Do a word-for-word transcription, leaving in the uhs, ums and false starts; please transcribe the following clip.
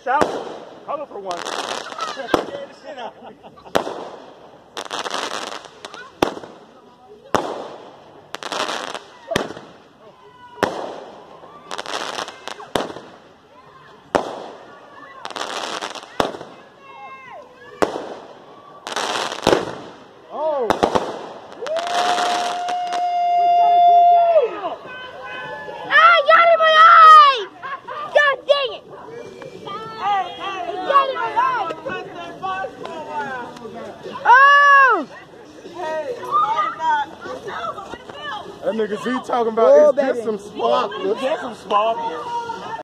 shout. Cover for one. Oh! Ah, got him alive! God dang it! Hey, hey, He got him alive! touch that bus for a while. Oh! Hey, why not? That nigga Z talking about Oh, it's just baby. some sparklers. Get some small.